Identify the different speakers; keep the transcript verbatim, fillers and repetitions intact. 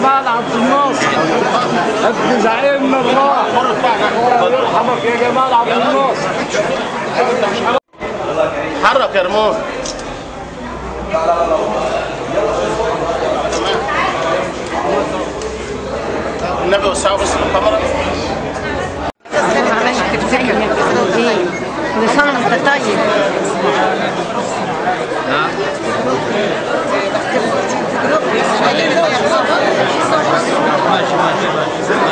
Speaker 1: جمال عبد الناصر ابن زعيم الله يرحمك يا جمال عبد الناصر.
Speaker 2: حرك يا رمون. النبي وسعوا بس الكاميرا.
Speaker 3: كل سنة وانت طيب.
Speaker 4: نعم. ماشي ماشي ماشي.